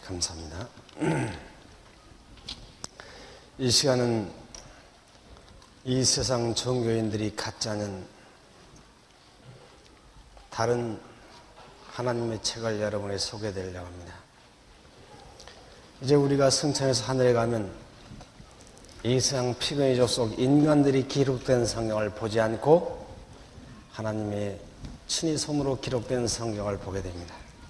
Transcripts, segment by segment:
감사합니다. 이 시간은 이 세상 종교인들이 갖지 않은 다른 하나님의 책을 여러분에게 소개해드리려고 합니다. 이제 우리가 승천해서 하늘에 가면 이 세상 피그니족 속 인간들이 기록된 성경을 보지 않고 하나님의 친히 손으로 기록된 성경을 보게 됩니다.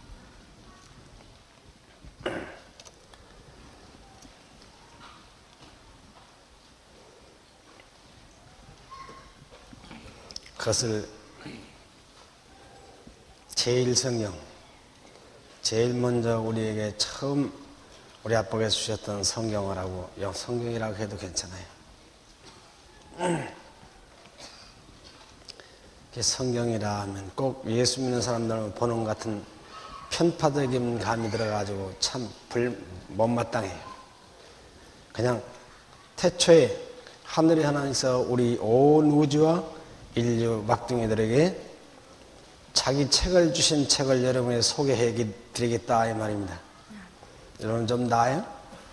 그것을 제1성경, 제일 먼저 우리에게 처음 우리 아빠가 주셨던 성경을 하고 성경이라고 해도 괜찮아요. 성경이라 하면 꼭 예수 믿는 사람들 보는 것 같은 편파적인 감이 들어가지고 참 못마땅해요. 그냥 태초에 하늘의 하나님께서 우리 온 우주와 인류 막둥이들에게 자기 책을 주신 책을 여러분에게 소개해 드리겠다 이 말입니다. 여러분 좀 나아요?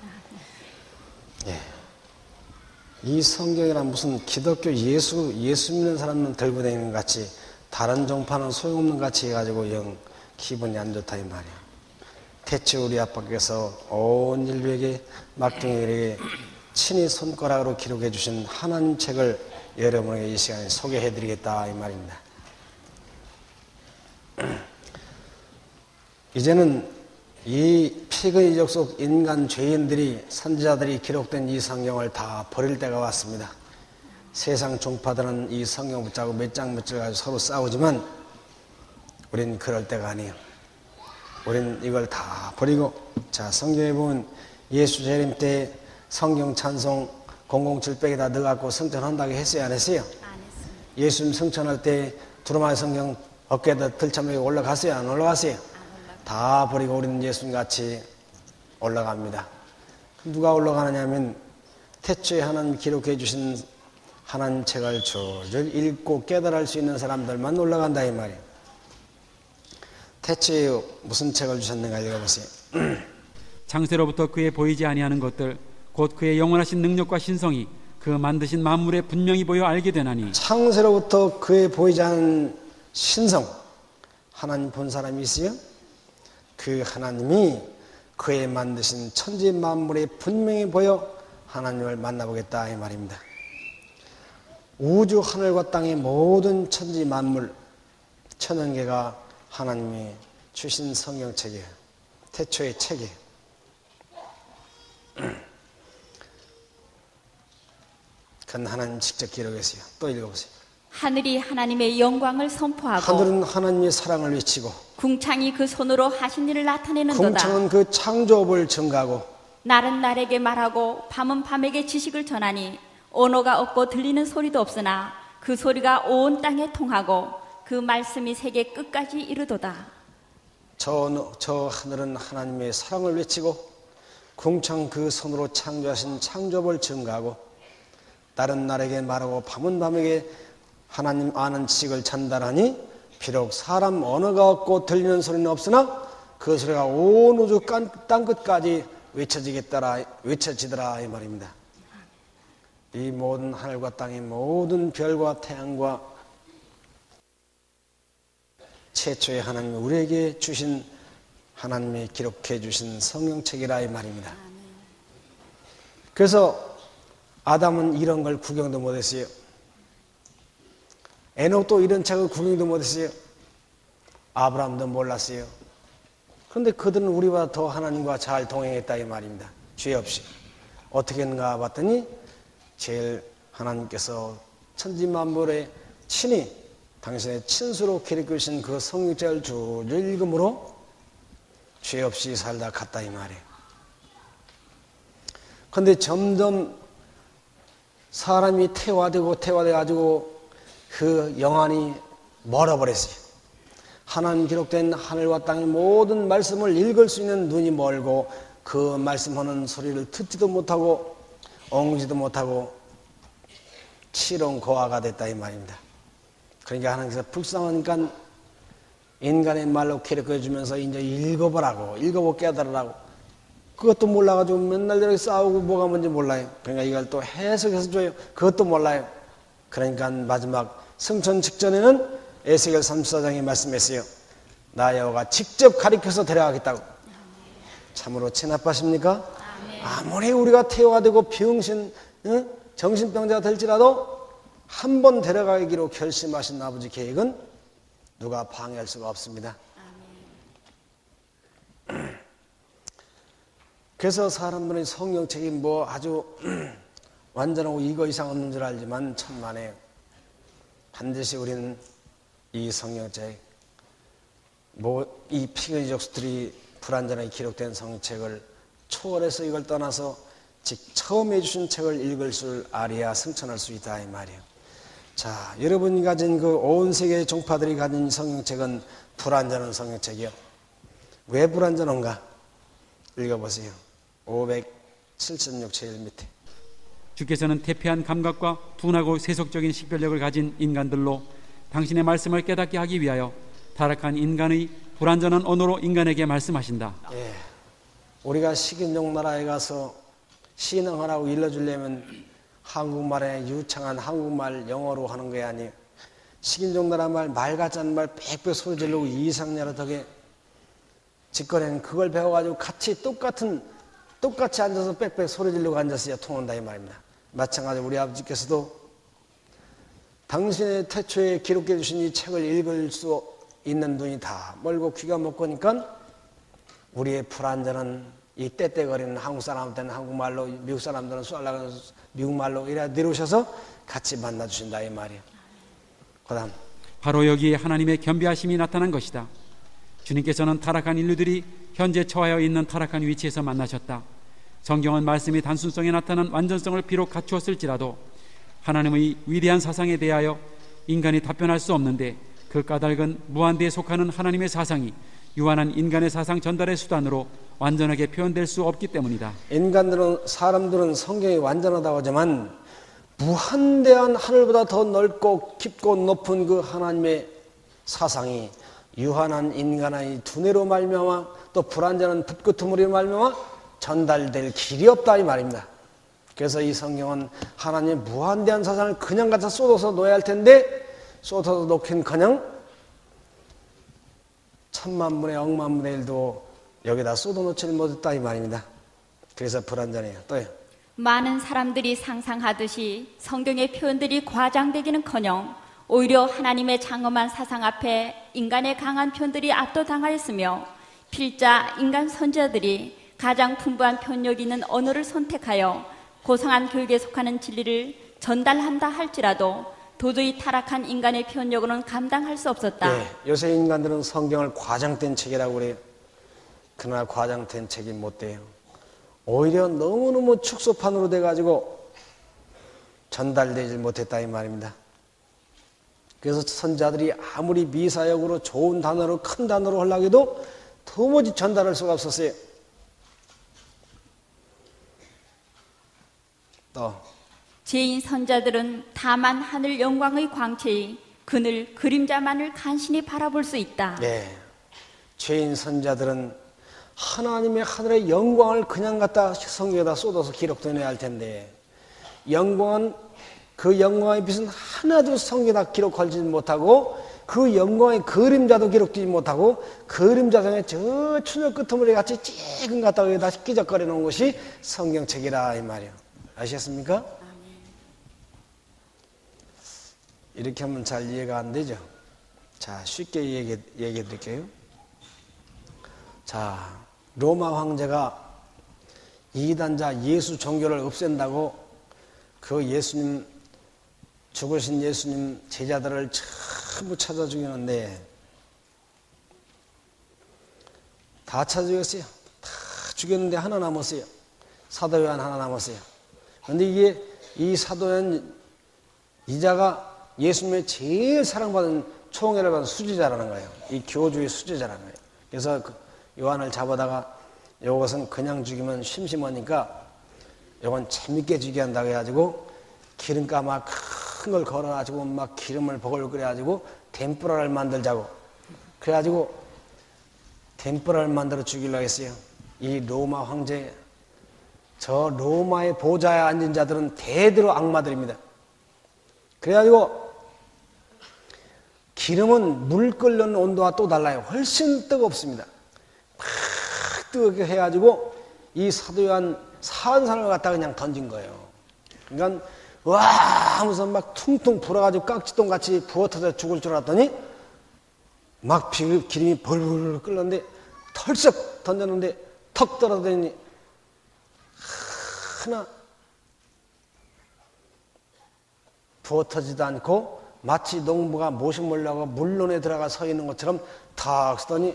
예. 이 성경이란 무슨 기독교 예수 믿는 사람은 들고 다니는 것 같이 다른 종파는 소용없는 것 같이 해가지고 영 기분이 안 좋다 이 말이야. 대체 우리 아빠께서 온 인류에게 막둥이들에게 친히 손가락으로 기록해 주신 하나님 책을 여러분에게 이 시간에 소개해 드리겠다 이 말입니다. 이제는 이 피그니족 속 인간 죄인들이 선지자들이 기록된 이 성경을 다 버릴 때가 왔습니다. 세상 종파들은 이 성경 붙잡고 몇 장 가지고 서로 싸우지만 우린 그럴 때가 아니에요. 우린 이걸 다 버리고, 자, 성경에 보면 예수 재림 때 성경 찬송 007백에다 넣어갖고 성천한다고 했어요, 안 했어요? 안 했습니다. 예수님 성천할 때 두루마리 성경 어깨에다 들쳐매고 올라갔어요, 안 올라갔어요? 안 올라갔어요. 다 버리고 우리는 예수님 같이 올라갑니다. 누가 올라가느냐 하면 태초에 하나님 기록해 주신 하나님 책을 줄줄 읽고 깨달을 수 있는 사람들만 올라간다 이 말이에요. 태초에 무슨 책을 주셨는가 읽어보세요. 창세로부터 그에 보이지 아니하는 것들 곧 그의 영원하신 능력과 신성이 그 만드신 만물에 분명히 보여 알게 되나니, 창세로부터 그의 보이지 않는 신성, 하나님 본 사람이 있어요? 그 하나님이 그의 만드신 천지 만물에 분명히 보여 하나님을 만나보겠다 이 말입니다. 우주 하늘과 땅의 모든 천지 만물 천연계가 하나님이 주신 성경책이에요. 태초의 책이에요. 그건 하나님 직접 기록했어요. 또 읽어보세요. 하늘이 하나님의 영광을 선포하고, 하늘은 하나님의 사랑을 외치고, 궁창이 그 손으로 하신 일을 나타내는도다. 궁창은 그 창조업을 증가하고, 날은 날에게 말하고 밤은 밤에게 지식을 전하니 언어가 없고 들리는 소리도 없으나 그 소리가 온 땅에 통하고 그 말씀이 세계 끝까지 이르도다. 저 하늘은 하나님의 사랑을 외치고, 궁창 그 손으로 창조하신 창조업을 증가하고, 날은 날에게 말하고 밤은 밤에게 하나님 아는 지식을 전달하니 비록 사람 언어가 없고 들리는 소리는 없으나 그 소리가 온 우주 땅끝까지 외쳐지더라 이 말입니다. 이 모든 하늘과 땅의 모든 별과 태양과 최초의 하나님이 우리에게 주신 하나님이 기록해 주신 성경책이라 이 말입니다. 그래서 아담은 이런 걸 구경도 못했어요. 에녹도 이런 책을 구경도 못했어요. 아브라함도 몰랐어요. 그런데 그들은 우리보다 더 하나님과 잘 동행했다 이 말입니다. 죄 없이. 어떻게 했는가 봤더니 제일 하나님께서 천지만물에 친히 당신의 친수로 기록해 주신 그 성경책을 줄줄 읽음으로 죄 없이 살다 갔다 이 말이에요. 그런데 점점 사람이 태화돼가지고 그 영안이 멀어버렸어요. 하나님 기록된 하늘과 땅의 모든 말씀을 읽을 수 있는 눈이 멀고 그 말씀하는 소리를 듣지도 못하고 엉지도 못하고 치롱 고아가 됐다 이 말입니다. 그러니까 하나님께서 불쌍하니까 인간의 말로 기록해 주면서 이제 읽어보라고, 읽어보고 깨달으라고 그것도 몰라가지고 맨날 저렇게 싸우고 뭐가 뭔지 몰라요. 그러니까 이걸 또 해석해서 줘요. 그것도 몰라요. 그러니까 마지막 승천 직전에는 에스겔 34장에 말씀했어요. 나 여호와가 직접 가리켜서 데려가겠다고. 참으로 체나빠십니까? 아무리 우리가 태워되고 병신, 정신병자가 될지라도 한 번 데려가기로 결심하신 아버지 계획은 누가 방해할 수가 없습니다. 그래서 사람들은 성경책이 뭐 아주 완전하고 이거 이상 없는 줄 알지만 천만에 반드시 우리는 이 성경책, 뭐 이 피그니족수들이 불완전하게 기록된 성경책을 초월해서 이걸 떠나서 처음 해주신 책을 읽을 줄 알아야 승천할 수 있다 이 말이에요. 자, 여러분이 가진 그 온 세계의 종파들이 가진 성경책은 불완전한 성경책이요. 왜 불완전한가? 읽어보세요. 576 제일 밑에. 주께서는 태폐한 감각과 둔하고 세속적인 식별력을 가진 인간들로 당신의 말씀을 깨닫게 하기 위하여 타락한 인간의 불완전한 언어로 인간에게 말씀하신다. 예, 우리가 식인종 나라에 가서 신앙하라고 일러주려면 한국말에 유창한 한국말 영어로 하는 게 아니에요. 식인종 나라 말 같지 않은 말 빽빽 소리 지르고 이상야로 덕에 짓거리는 그걸 배워가지고 똑같이 앉아서 빽빽 소리 지르고 앉았어야 통한다 이 말입니다. 마찬가지로 우리 아버지께서도 당신의 태초에 기록해 주신 이 책을 읽을 수 있는 눈이 다 멀고 귀가 먹고니까 우리의 불완전한 이 떼떼거리는 한국 사람들은 한국말로, 미국 사람들은 쏠라가 미국말로 이래 내려오셔서 같이 만나 주신다 이 말이에요. 그다음 바로 여기에 하나님의 겸비하심이 나타난 것이다. 주님께서는 타락한 인류들이 현재 처하여 있는 타락한 위치에서 만나셨다. 성경은 말씀이 단순성에 나타난 완전성을 비록 갖추었을지라도 하나님의 위대한 사상에 대하여 인간이 답변할 수 없는데 그 까닭은 무한대에 속하는 하나님의 사상이 유한한 인간의 사상 전달의 수단으로 완전하게 표현될 수 없기 때문이다. 사람들은 성경이 완전하다고 하지만 무한대한 하늘보다 더 넓고 깊고 높은 그 하나님의 사상이 유한한 인간의 두뇌로 말미암아 또 불완전한 붓끄트머리로 말미암아 전달될 길이 없다 이 말입니다. 그래서 이 성경은 하나님의 무한대한 사상을 그냥 갖다 쏟아서 놓아야 할 텐데 쏟아서 놓긴커녕 천만분의 억만분의 일도 여기다 쏟아놓지를 못했다 이 말입니다. 그래서 불완전해요. 또요. 많은 사람들이 상상하듯이 성경의 표현들이 과장되기는커녕 오히려 하나님의 장엄한 사상 앞에 인간의 강한 표현들이 압도당하였으며 필자 인간 선지자들이 가장 풍부한 표현력 있는 언어를 선택하여 고상한 교육에 속하는 진리를 전달한다 할지라도 도저히 타락한 인간의 표현력으로는 감당할 수 없었다. 네, 요새 인간들은 성경을 과장된 책이라고 그래요. 그러나 과장된 책이 못 돼요. 오히려 너무너무 축소판으로 돼가지고 전달되지 못했다 이 말입니다. 그래서 선자들이 아무리 미사역으로 좋은 단어로 큰 단어로 하려고 해도 도무지 전달할 수가 없었어요. 또 죄인 선자들은 다만 하늘 영광의 광채의 그늘 그림자만을 간신히 바라볼 수 있다. 네, 죄인 선자들은 하나님의 하늘의 영광을 그냥 갖다 성경에다 쏟아서 기록되어야 할 텐데 영광은 그 영광의 빛은 하나도 성경에다 기록 걸지 못하고 그 영광의 그림자도 기록되지 못하고 그림자상에 저 추적 끄트머리 같이 찌금 갖다가 여기다 끼적거려 놓은 것이 성경책이라 이 말이에요. 아시겠습니까? 이렇게 하면 잘 이해가 안 되죠. 자, 쉽게 얘기해 드릴게요. 자, 로마 황제가 이단자 예수 종교를 없앤다고 그 예수님 죽으신 예수님 제자들을 전부 찾아 죽이는데 다 찾아 죽였어요. 다 죽였는데 하나 남았어요. 사도 요한 하나 남았어요. 그런데 이게 이 사도 요한 이자가 예수님의 제일 사랑받은 총애를 받은 수제자라는 거예요. 이 교주의 수제자라는 거예요. 그래서 그 요한을 잡아다가 이것은 그냥 죽이면 심심하니까 이건 재밌게 죽게 한다고 해가지고 기름가 막 큰 걸 걸어가지고 막 기름을 버글거려가지고 덴뿌라를 만들자고 그래가지고 덴뿌라를 만들어 죽이려고 했어요. 이 로마 황제 저 로마의 보좌에 앉은 자들은 대대로 악마들입니다. 그래가지고 기름은 물 끓는 온도와 또 달라요. 훨씬 뜨겁습니다. 막 뜨겁게 해가지고 이 사도 요한 산산을 갖다가 그냥 던진 거예요. 그러니까 와 하면서 막 퉁퉁 불어가지고 깍지똥같이 부어터져 죽을 줄 알았더니 막 기름이 벌벌 끓는데 털썩 던졌는데 턱 떨어지니 하나 부어터지도 않고 마치 농부가 모식 몰라고 물론에 들어가 서 있는 것처럼 탁 쓰더니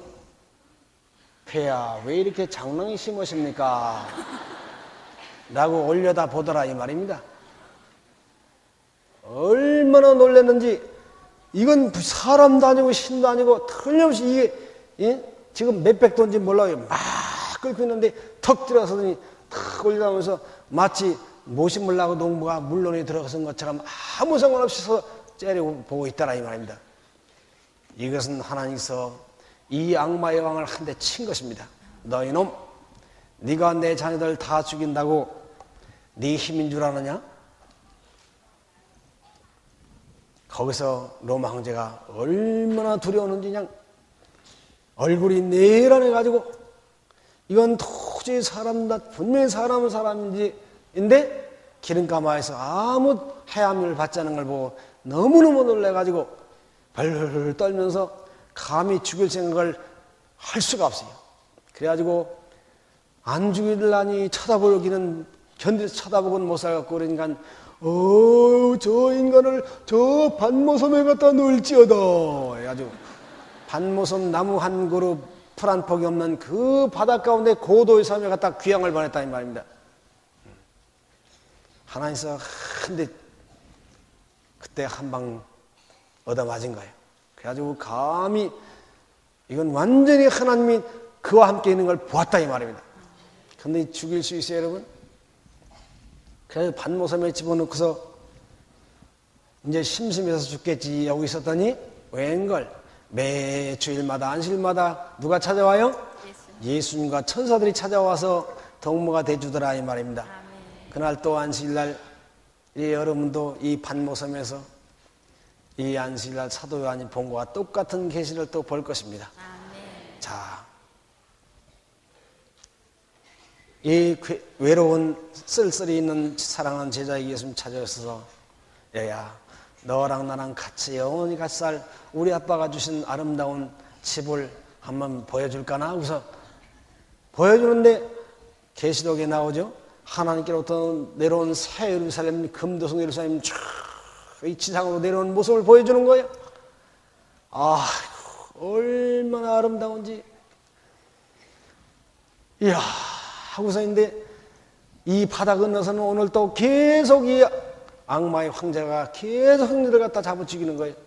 폐야 왜 이렇게 장난이 심으십니까? 라고 올려다 보더라 이 말입니다. 얼마나 놀랐는지 이건 사람도 아니고 신도 아니고 틀림없이 이게 지금 몇백 돈인지 몰라요. 막 끓고 있는데 턱 들어서더니 탁 올려다면서 마치 모식 몰라고 농부가 물론에 들어가선 것처럼 아무 상관없이 서 째려보고 있다라 이 말입니다. 이것은 하나님께서 이 악마의 왕을 한 대 친 것입니다. 너희놈 네가 내 자녀들 다 죽인다고 네 힘인 줄 아느냐? 거기서 로마 황제가 얼마나 두려웠는지 그냥 얼굴이 내란해가지고 이건 도저히 사람다 분명히 사람은 사람인데 기름가마에서 아무 해함을 받지 않은 걸 보고 너무너무 놀래가지고 벌벌 떨면서 감히 죽일 생각을 할 수가 없어요. 그래가지고 안 죽일라니 쳐다보기는 견디서 쳐다보고는 못 살겠고 그러니까 저 인간을 저 반모섬에 갖다 놓을지어다 해가지고 반모섬 나무 한 그루 풀 한 폭이 없는 그 바닷 가운데 고도의 섬에 갖다 귀향을 보냈다 이 말입니다. 하나님께서 근데 그때 한 방 얻어맞은 거예요. 그래가지고 감히 이건 완전히 하나님이 그와 함께 있는 걸 보았다 이 말입니다. 근데 죽일 수 있어요 여러분? 그래서 반모섬에 집어넣고서 이제 심심해서 죽겠지 하고 있었더니 웬걸 매 주일마다 안식일마다 누가 찾아와요? 예수님과 천사들이 찾아와서 동무가 돼주더라 이 말입니다. 아멘. 그날 또 안식일날 여러분도 이 반모섬에서 이 안식일날 사도 요한이 본 것과 똑같은 계시를 또 볼 것입니다. 아멘. 자, 이 외로운 쓸쓸히 있는 사랑하는 제자에게 예수님 찾아오셔서 야야 너랑 나랑 같이 영원히 같이 살 우리 아빠가 주신 아름다운 집을 한번 보여줄까나 하고서 보여주는데 계시록에 나오죠. 하나님께로부터 내려온 새 예루살렘 금도성 예루살렘 쫙 이 지상으로 내려온 모습을 보여주는 거예요. 아 얼마나 아름다운지 이야 하고서인데 이 바다 건너서는 오늘 또 계속 이 악마의 황제가 계속 형제를 갖다 잡아 죽이는 거예요.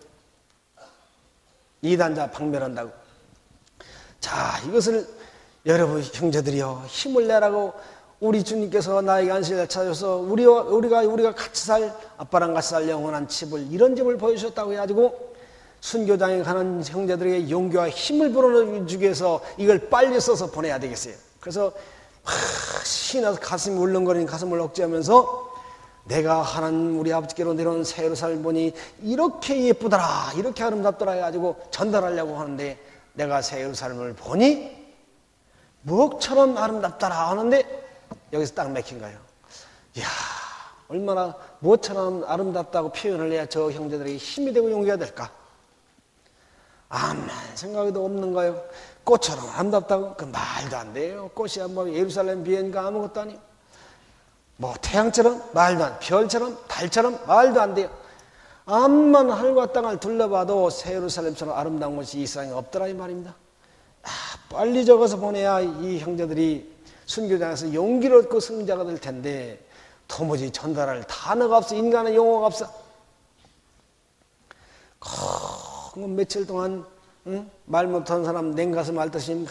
이단자 박멸한다고. 자 이것을 여러분 형제들이여 힘을 내라고 우리 주님께서 나에게 안식일을 찾아서 우리가 같이 살 아빠랑 같이 살 영원한 집을 이런 집을 보여주셨다고 해가지고 순교장에 가는 형제들에게 용기와 힘을 불어넣어주기 위해서 이걸 빨리 써서 보내야 되겠어요. 그래서 신나서 가슴이 울렁거리는 가슴을 억제하면서 내가 하나님 우리 아버지께로 내려온 새 예루살렘 보니 이렇게 예쁘더라 이렇게 아름답더라 해가지고 전달하려고 하는데 내가 새 예루살렘을 보니 무엇처럼 아름답더라 하는데 여기서 딱 맥힌 거예요. 이야 얼마나 무엇처럼 아름답다고 표현을 해야 저 형제들에게 힘이 되고 용기가 될까. 아무 생각도 없는 거예요. 꽃처럼 아름답다고? 그 말도 안 돼요. 꽃이 뭐 예루살렘 비행가 아무것도 아니에요. 뭐 태양처럼 말도 안 돼요. 별처럼 달처럼 말도 안 돼요. 암만 하늘과 땅을 둘러봐도 새 예루살렘처럼 아름다운 곳이 이 세상에 없더라 이 말입니다. 빨리 적어서 보내야 이 형제들이 순교장에서 용기를 얻고 승자가 될 텐데 도무지 전달할 단어가 없어. 인간의 용어가 없어. 며칠 동안 말 못하는 사람 냉가슴 앓듯이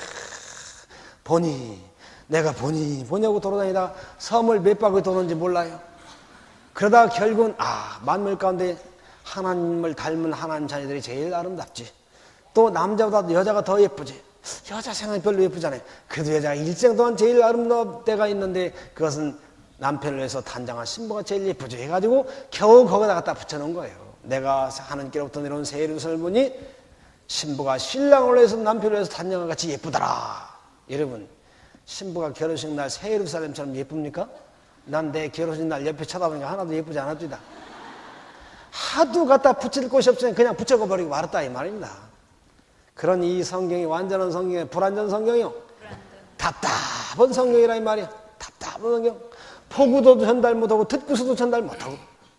내가 보냐고 돌아다니다 섬을 몇 바퀴 도는지 몰라요. 그러다가 결국은 만물 가운데 하나님을 닮은 하나님 자녀들이 제일 아름답지. 또 남자보다 여자가 더 예쁘지. 여자 생활이 별로 예쁘잖아요. 그래도 여자가 일생 동안 제일 아름다운 때가 있는데 그것은 남편을 위해서 단장한 신부가 제일 예쁘죠 해가지고 겨우 거기다 갖다 붙여놓은 거예요. 내가 하나님께로부터 내려온 새 예루살렘을 보니 신부가 신랑을 위해서 남편을 위해서 단장한 같이 예쁘더라. 여러분, 신부가 결혼식 날 새 예루살렘처럼 예쁩니까? 난 내 결혼식 날 옆에 쳐다보니까 하나도 예쁘지 않았습니다. 하도 갖다 붙일 곳이 없으니 그냥 붙여버리고 말았다 이 말입니다. 그런 이 성경이 완전한 성경이 불완전 성경이요. 답답한 성경이라 이 말이야. 답답한 성경. 보고도 전달 못하고 듣고서도 전달 못하고.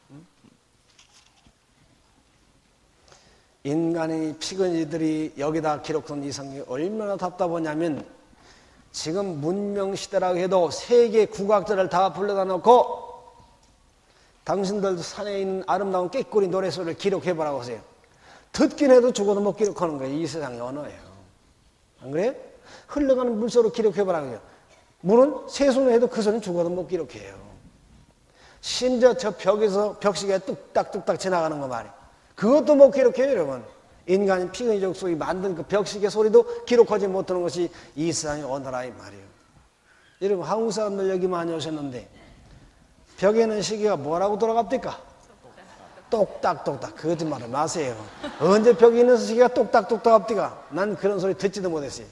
인간의 피근이들이 여기다 기록한 이 성경이 얼마나 답답하냐면 지금 문명시대라고 해도 세계 국악자를 다 불러다 놓고 당신들도 산에 있는 아름다운 꾀꼬리 노래소리를 기록해보라고 하세요. 듣긴 해도 죽어도 못 기록하는 거예요. 이 세상의 언어예요. 안 그래요? 흘러가는 물소로 기록해보라고 해요. 물은 세수는 해도 그 소리는 죽어도 못 기록해요. 심지어 저 벽시계 뚝딱뚝딱 지나가는 거 말이에요. 그것도 못 기록해요, 여러분. 인간의 피근이족 속이 만든 그 벽시계 소리도 기록하지 못하는 것이 이 세상의 언어라 이 말이에요. 여러분, 한국 사람들 여기 많이 오셨는데 벽에 있는 시계가 뭐라고 돌아갑니까? 똑딱똑딱. 거짓말을 마세요. 언제 벽에 있는 시계가 똑딱똑딱 합니까? 난 그런 소리 듣지도 못했어요.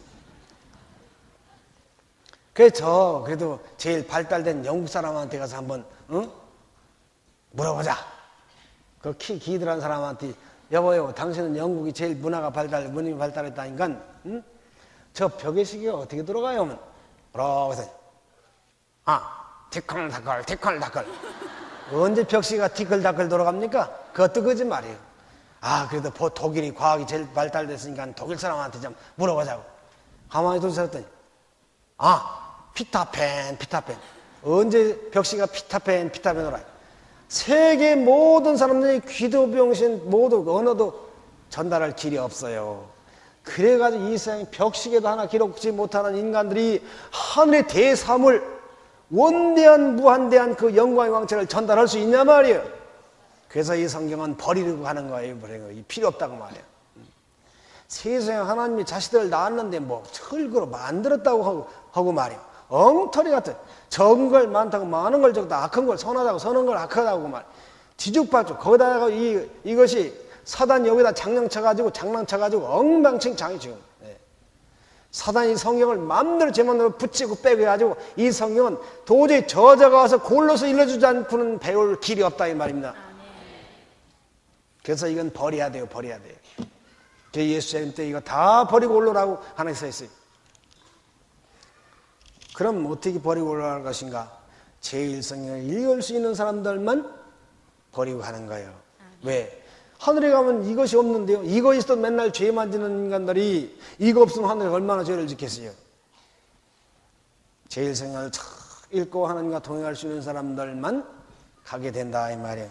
그래서 그래도 제일 발달된 영국 사람한테 가서 한번 물어보자. 그 키 기들한 사람한테 여보 당신은 영국이 제일 문화가 문명이 발달했다니까 저 벽의 시계가 어떻게 돌아가요? 하면 뭐라고 해서 티끌다끌 언제 벽시계가 티끌다끌 돌아갑니까? 그것도 거짓말이에요. 그래도 독일이 과학이 제일 발달됐으니까 독일 사람한테 좀 물어보자고 가만히 들었더니 피타팬 언제 벽시계가 피타팬 돌아요? 세계 모든 사람들이 귀도 병신 모두 언어도 전달할 길이 없어요. 그래가지고 이 세상에 벽시계도 하나 기록지 못하는 인간들이 하늘의 대사물 원대한 무한대한 그 영광의 왕체를 전달할 수 있냐 말이에요. 그래서 이 성경은 버리려고 하는 거예요. 필요 없다고 말이에요. 세상에 하나님이 자식들을 낳았는데 뭐 철거로 만들었다고 하고 말이에요. 엉터리 같은 적은 걸 많다고 많은 걸 적다 악한 걸 선하다고 선한 걸 악하다고 말 뒤죽박죽 거기다가 이것이 사단이 여기다 장난쳐가지고 엉망진창이 지금 사단이 성경을 마음대로 제 마음대로 붙이고 빼고 해가지고 이 성경은 도저히 저자가 와서 골로서 일러주지 않고는 배울 길이 없다 이 말입니다. 그래서 이건 버려야 돼요. 저 예수님 때 이거 다 버리고 올라라고 하나님 써있어요. 그럼 어떻게 버리고 올라갈 것인가? 제일 성경을 읽을 수 있는 사람들만 버리고 가는 거예요. 왜? 하늘에 가면 이것이 없는데요. 이거 있어도 맨날 죄 만지는 인간들이 이거 없으면 하늘에 얼마나 죄를 짓겠어요. 제일 성경을 잘 읽고 하나님과 동행할 수 있는 사람들만 가게 된다 이 말이에요.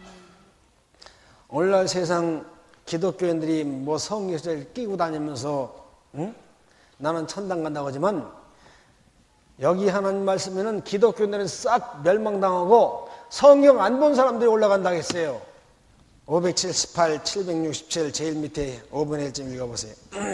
오늘날 세상 기독교인들이 뭐 성경을 끼고 다니면서 나는 천당 간다고 하지만 여기 하나님 말씀에는 기독교인들은 싹 멸망당하고 성경 안 본 사람들이 올라간다고 했어요. 578, 767 제일 밑에 5분의 1쯤 읽어보세요.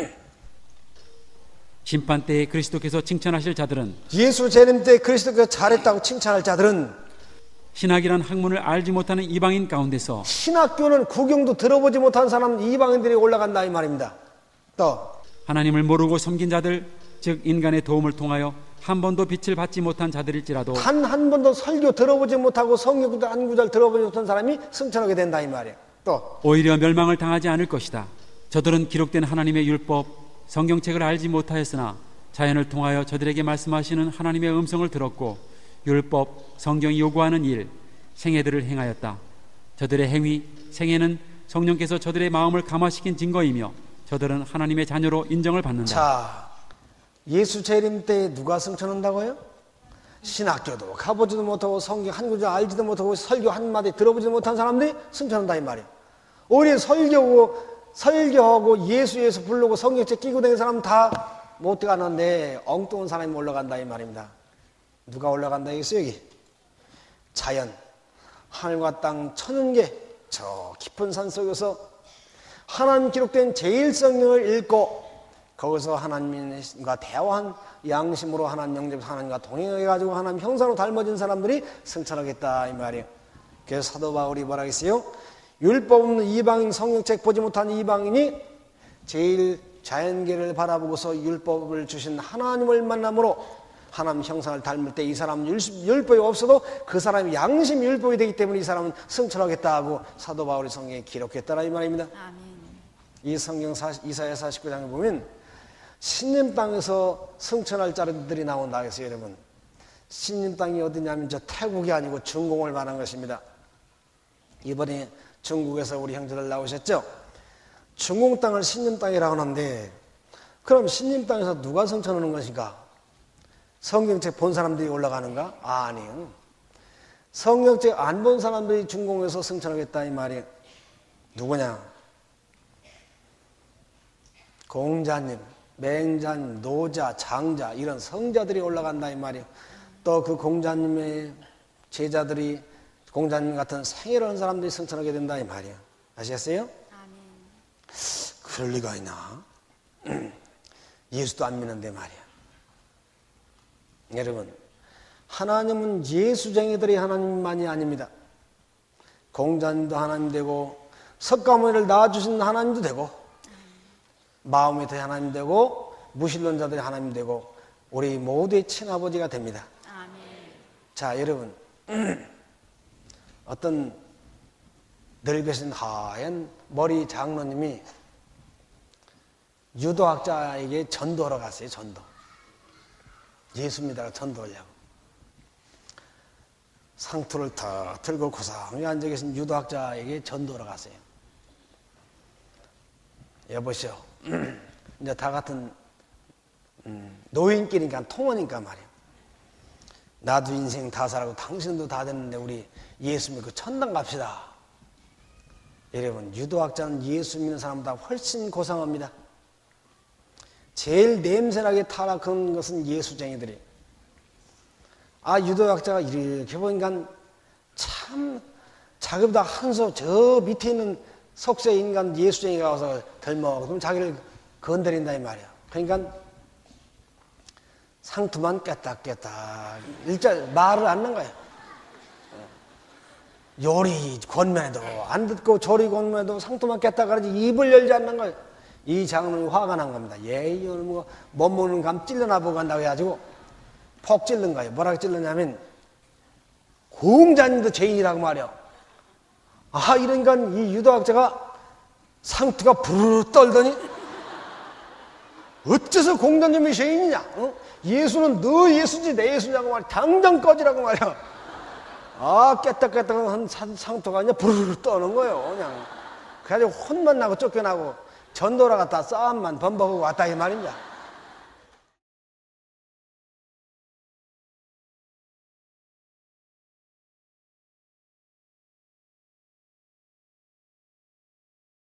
심판 때에 그리스도께서 칭찬하실 자들은 예수 재림 때 그리스도께서 잘했다고 칭찬할 자들은 신학이란 학문을 알지 못하는 이방인 가운데서 신학교는 구경도 들어보지 못한 사람 이방인들이 올라간다 이 말입니다. 또 하나님을 모르고 섬긴 자들 즉 인간의 도움을 통하여 한 번도 빛을 받지 못한 자들일지라도 한 번도 설교 들어보지 못하고 성경 한 구절 들어보지 못한 사람이 승천하게 된다 이 말이에요. 또 오히려 멸망을 당하지 않을 것이다. 저들은 기록된 하나님의 율법, 성경책을 알지 못하였으나 자연을 통하여 저들에게 말씀하시는 하나님의 음성을 들었고 율법, 성경이 요구하는 일, 생애들을 행하였다. 저들의 행위, 생애는 성령께서 저들의 마음을 감화시킨 증거이며 저들은 하나님의 자녀로 인정을 받는다. 자, 예수 재림 때 누가 승천한다고요? 신학교도 가보지도 못하고 성경 한 구절 알지도 못하고 설교 한마디 들어보지도 못한 사람들이 승천한다 이 말이에요. 우리 설교하고 예수 부르고 성경책 끼고 다니는 사람 다 못 가는데 엉뚱한 사람이 올라간다 이 말입니다. 누가 올라간다 이겠어요? 여기 자연 하늘과 땅 천은 개 저 깊은 산 속에서 하나님 기록된 제일 성경을 읽고 거기서 하나님과 대화한 양심으로 하나님 영접해서 하나님과 동행해가지고 하나님 형상으로 닮아진 사람들이 승천하겠다 이 말이에요. 그래서 사도 바울이 뭐라 했어요? 율법 없는 이방인, 성경책 보지 못한 이방인이 제일 자연계를 바라보고서 율법을 주신 하나님을 만남으로 하나님 형상을 닮을 때 이 사람은 율법이 없어도 그 사람이 양심 율법이 되기 때문에 이 사람은 승천하겠다 하고 사도 바울이 성경에 기록했다라 이 말입니다. 아멘. 이 성경 이사야 49장에 보면 신림 땅에서 승천할 자들이 나온다 했어요. 여러분, 신림 땅이 어디냐면 저 태국이 아니고 중공을 말한 것입니다. 이번에 중국에서 우리 형제들 나오셨죠? 중공 땅을 신림 땅이라고 하는데, 그럼 신림 땅에서 누가 승천하는 것인가? 성경책 본 사람들이 올라가는가? 아니요. 성경책 안 본 사람들이 중공에서 승천하겠다 이 말이에요. 누구냐? 공자님, 맹자님, 노자, 장자 이런 성자들이 올라간다 이 말이에요. 또 그 공자님의 제자들이 공자님 같은 생애로운 사람들이 승천하게 된다 이 말이에요. 아시겠어요? 아멘. 그럴 리가 있나? 예수도 안 믿는데 말이야. 여러분, 하나님은 예수쟁이들이 하나님만이 아닙니다. 공자님도 하나님 되고 석가모니를 낳아주신 하나님도 되고 마음의 하나님 되고 무신론자들이 하나님 되고 우리 모두의 친아버지가 됩니다. 아멘. 자, 여러분, 어떤 늙으신 하얀 머리 장로님이 유도학자에게 전도하러 갔어요. 전도. 예수입니다. 전도하려고. 상투를 탁 들고 고상히 앉아 계신 유도학자에게 전도하러 갔어요. 여보시오. 이제 다 같은 노인끼리니까 통원이니까 말이에요. 나도 인생 다 살아고 당신도 다 됐는데 우리 예수 믿고 천당 갑시다. 여러분, 유도학자는 예수 믿는 사람보다 훨씬 고상합니다. 제일 냄새나게 타락한 것은 예수쟁이들이. 유도학자가 이렇게 보니까 참 자기보다 한 소 저 밑에 있는 속세 인간 예수쟁이가 와서 덜먹 그럼 자기를 건드린다 이 말이야. 그러니까 상투만 깨딱깨딱 일절 말을 안 하는 거야. 요리 권면해도 안 듣고 조리 권면해도 상투만 깨딱 하지 입을 열지 않는 거야. 이 장로는 화가 난 겁니다. 오늘 못 먹는 감 찔러나보고 간다고 해가지고 폭 찔른 거예요. 뭐라고 찔렀냐면 공자님도 죄인이라고 말이야. 이러니까 이 유도학자가 상투가 부르르 떨더니 어째서 공자님이 죄인이냐? 예수는 너 예수지 내 예수냐고 말이야. 당장 꺼지라고 말이야. 깨딱깨딱한 상투가 그냥 부르르 떠는 거예요. 그냥. 그래가지고 혼만 나고 쫓겨나고 전도라 갔다 싸움만 범벅하고 왔다 이 말입니다.